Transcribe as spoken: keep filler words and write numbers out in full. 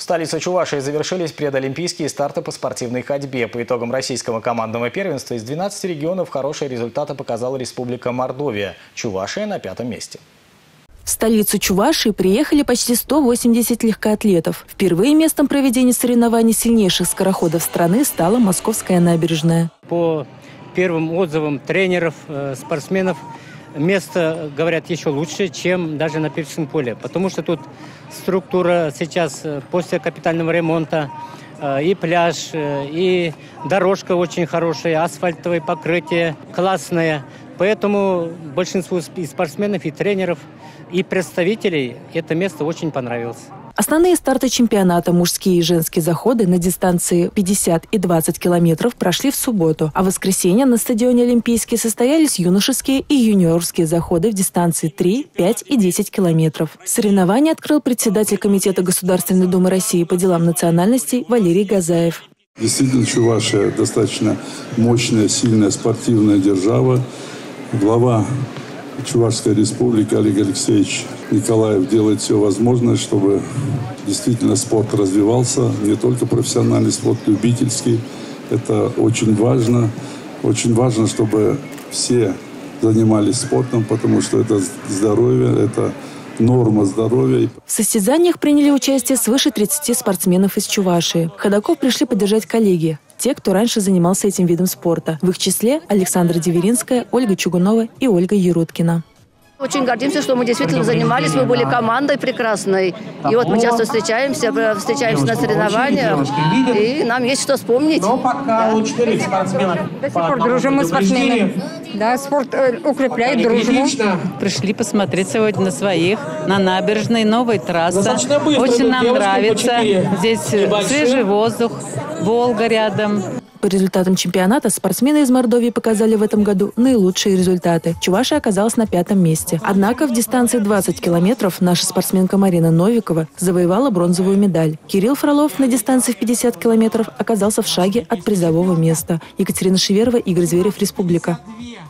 столице Чувашии завершились предолимпийские старты по спортивной ходьбе. По итогам российского командного первенства из двенадцати регионов хорошие результаты показала Республика Мордовия. Чувашия на пятом месте. В столицу Чувашии приехали почти сто восемьдесят легкоатлетов. Впервые местом проведения соревнований сильнейших скороходов страны стала Московская набережная. По первым отзывам тренеров, спортсменов, место, говорят, еще лучше, чем даже на Певческом поле. Потому что тут структура сейчас после капитального ремонта, и пляж, и дорожка очень хорошая, асфальтовое покрытие классное. Поэтому большинству и спортсменов, и тренеров, и представителей это место очень понравилось. Основные старты чемпионата, мужские и женские заходы на дистанции пятьдесят и двадцать километров прошли в субботу, а в воскресенье на стадионе Олимпийский состоялись юношеские и юниорские заходы в дистанции три, пять и десять километров. Соревнования открыл председатель Комитета Государственной Думы России по делам национальностей Валерий Газаев. Действительно, Чувашия достаточно мощная, сильная спортивная держава. Глава Чувашской республики Олег Алексеевич Николаев делает все возможное, чтобы действительно спорт развивался, не только профессиональный спорт, любительский. Это очень важно. Очень важно, чтобы все занимались спортом, потому что это здоровье, это норма здоровья. В состязаниях приняли участие свыше тридцати спортсменов из Чувашии. Ходоков пришли поддержать коллеги, те, кто раньше занимался этим видом спорта. В их числе Александра Деверинская, Ольга Чугунова и Ольга Еруткина. Очень гордимся, что мы действительно занимались, мы были командой прекрасной. И вот мы часто встречаемся, встречаемся на соревнованиях, и нам есть что вспомнить. Но пока у четырех спортсменов. До сих пор дружим мы спортсмены. Да, спорт э, укрепляет дружбу. Пришли посмотреть сегодня на своих, на набережной, новая трасса. Очень нам нравится. Здесь свежий воздух, Волга рядом. По результатам чемпионата спортсмены из Мордовии показали в этом году наилучшие результаты. Чувашия оказалась на пятом месте. Однако в дистанции двадцать километров наша спортсменка Марина Новикова завоевала бронзовую медаль. Кирилл Фролов на дистанции в пятьдесят километров оказался в шаге от призового места. Екатерина Шеверова, Игорь Зверев, Республика.